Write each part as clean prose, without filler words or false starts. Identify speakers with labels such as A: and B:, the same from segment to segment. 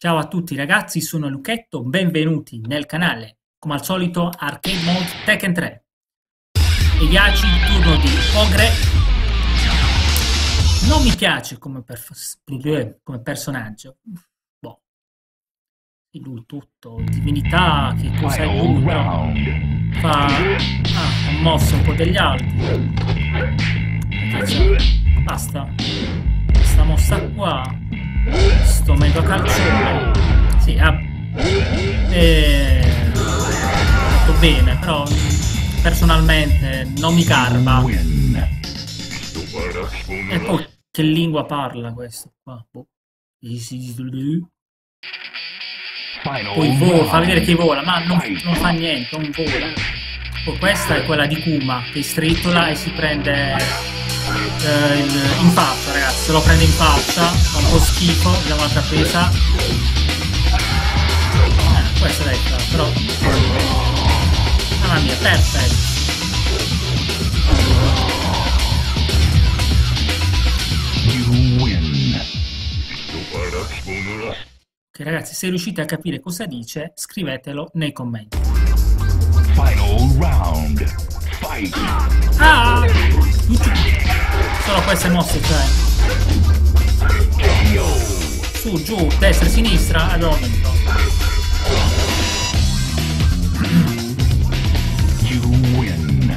A: Ciao a tutti ragazzi, sono Luchetto, benvenuti nel canale. Come al solito Arcade Mode Tekken 3. Eyachi, turno di Ogre. Non mi piace come personaggio. Boh. Lui tutto, divinità, che cos'è lui, però fa... mosse un po' degli altri. Basta. Questa mossa qua. Sto mezzo calcione. Sì, ha fatto bene, però personalmente non mi garba. E poi che lingua parla questo qua? Boh. Poi vola, fa vedere che vola, ma non fa niente, non vola. Poi questa è quella di Kuma, che strittola e si prende in faccia, ragazzi, se lo prende in faccia, fa un po' schifo, vediamo l'altra presa. Questa è detta, però... Mamma mia, perfetto. Ok ragazzi, se riuscite a capire cosa dice, scrivetelo nei commenti.
B: Final round. Fight.
A: Ah! Solo queste mosse, cioè. Su, giù, destra, sinistra, abbiamo vinto.
B: You win.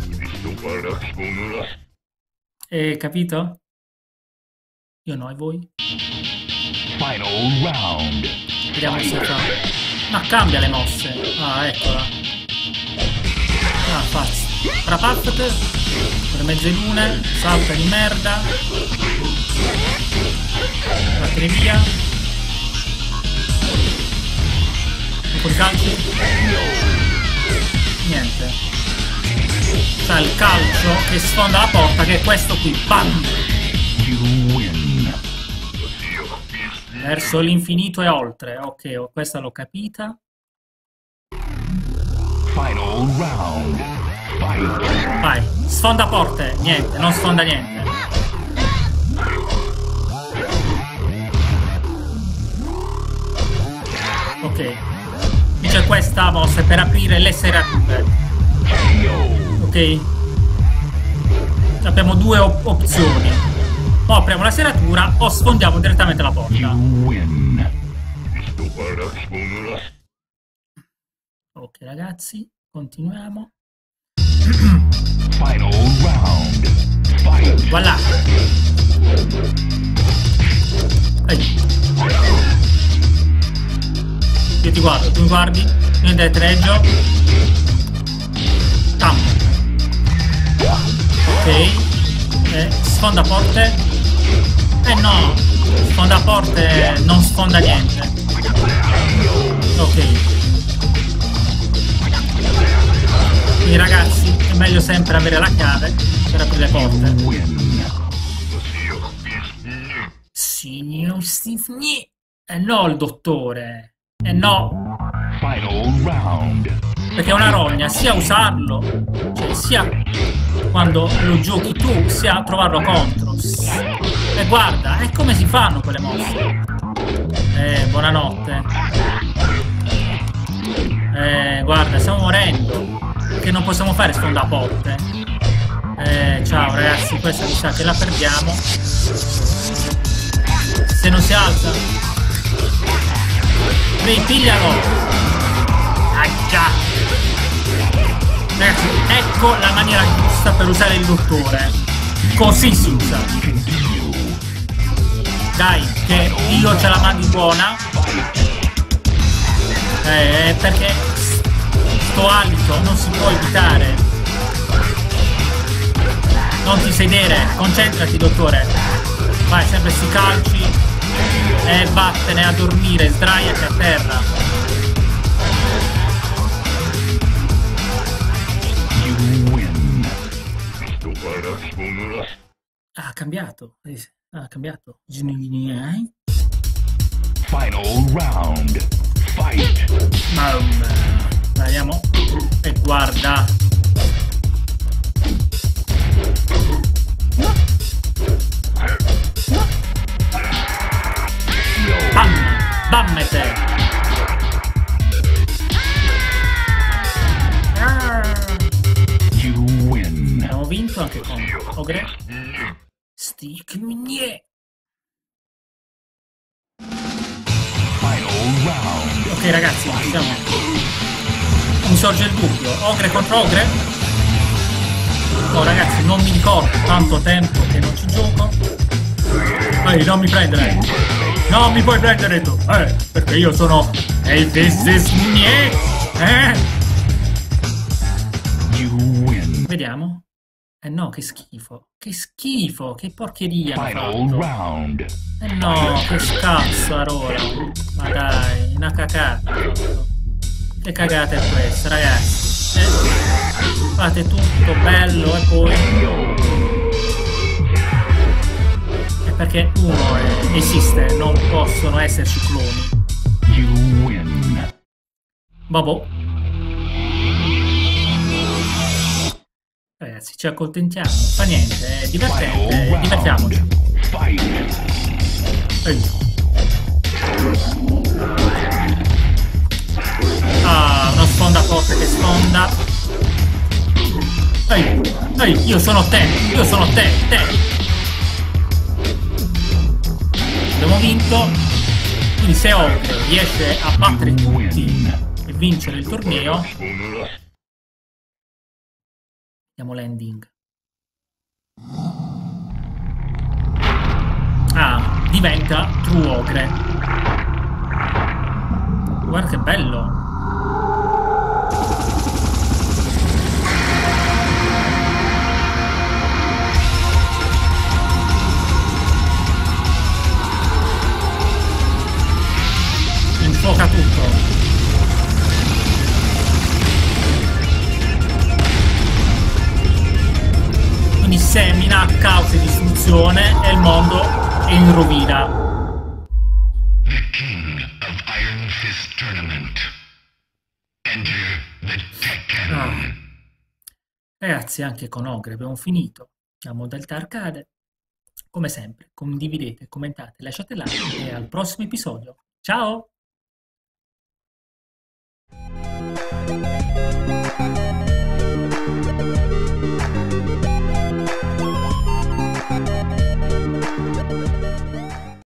A: Capito? Io no, e voi?
B: Final round.
A: Vediamo se fa. Ma cambia le mosse. Ah, eccola. Ah, faccio. Trapaffete. Per mezzaluna. Salta di merda. Vattene via. Un po' di calci. Niente. C'è il calcio che sfonda la porta, che è questo qui. Bam! Verso l'infinito e oltre. Ok, questa l'ho capita.
B: Final round. Fight.
A: Vai, sfonda porte. Niente, non sfonda niente. Ok. Dice questa mossa è per aprire le serrature. Ok. Abbiamo due opzioni. O apriamo la serratura o sfondiamo direttamente la porta. Ok ragazzi, continuiamo.
B: Final round. Fight.
A: Voilà. Ehi. Io ti guardo, tu mi guardi, io dretreggio. Tam. Ok. Sfonda porte. No, sfonda porte non sfonda niente. Ok. Quindi ragazzi è meglio sempre avere la chiave per aprire le porte. Signor Stifni. No il dottore. No.
B: Final round.
A: Perché è una rogna sia usarlo, cioè sia quando lo giochi tu, sia trovarlo contro. E guarda, è come si fanno quelle mosse. Buonanotte. Guarda, stiamo morendo. Che non possiamo fare sfondaporte. Ciao ragazzi, questa mi sa che la perdiamo. Se non si alza. Ripiglialo. Già. Ragazzi, ecco la maniera giusta per usare il dottore. Così si usa. Dai, che io ce la mandi buona. Perché sto alito non si può evitare. Non ti sedere, concentrati dottore. Vai, sempre sti calci. E vattene a dormire, sdraiati a terra. Ha cambiato. Ha cambiato.
B: Final round. Fight.
A: Andiamo. E guarda. Bam! Bam! Mammete!
B: You win.
A: Abbiamo vinto anche con Ogre. Stick Migné.
B: Final round.
A: Ok ragazzi, vediamo. Mi sorge il dubbio. Ogre contro Ogre? Oh ragazzi, non mi ricordo, tanto tempo che non ci gioco. Ehi, non mi prendere! Non mi puoi prendere tu! Perché io sono... Hey, this is me!
B: You win.
A: Vediamo. No, che schifo. Che schifo, che porcheria hanno
B: Final
A: fatto.
B: round.
A: No, che scazzarola. Ma dai, una cagata. Che cagata è questa, ragazzi? Fate tutto bello e poi... È perché uno esiste, non possono esserci cloni.
B: You win.
A: Vabbè. Ragazzi, ci accontentiamo. Fa niente, è divertente. Divertiamoci.
B: Fight.
A: Ah, una sponda forte che sfonda. Ehi, io sono te, te. Abbiamo vinto. Quindi se Ogre riesce a battere tutti e vincere il torneo, andiamo l'ending. Ah, diventa True Ogre. Guarda che bello. Infuoca tutto. Quindi semina, causa e distruzione e il mondo è in rovina.
B: The king of Iron Fist Tournament. Enter the Tekken.
A: Ragazzi, anche con Ogre abbiamo finito la modalità arcade. Come sempre, condividete, commentate, lasciate like e al prossimo episodio. Ciao!